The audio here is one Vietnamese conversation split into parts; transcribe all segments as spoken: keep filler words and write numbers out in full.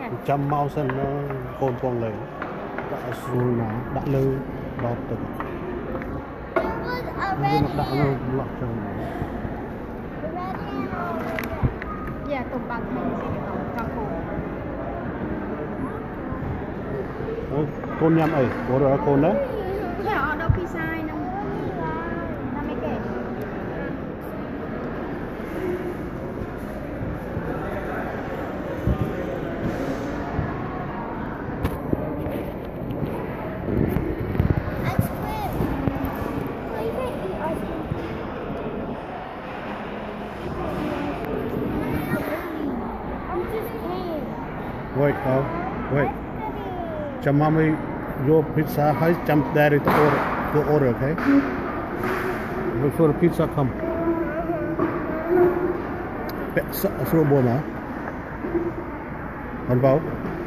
trăm mau sân nó côn quăng lên đã xuống nó đã lư đọt từ nhưng mà đã nó lọt trong nó dạ tụm bằng hình sẽ có cho cô côn nhầm ấy của rồi côn đấy dạ ở đâu khi sai năm năm mấy kể wait oh wait chăm mami your pizza has jumped there to order to order okay look for the pizza come pizza số bốn mà ăn vào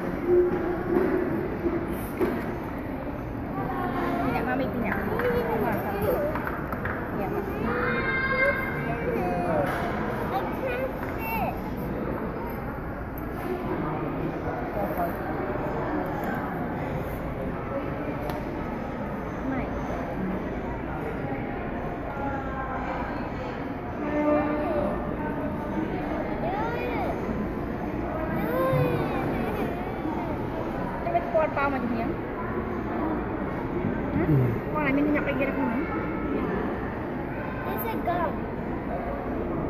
tidak mami tidak con bao mà chụp miếng con này mình nhập cái kia được không? This is go.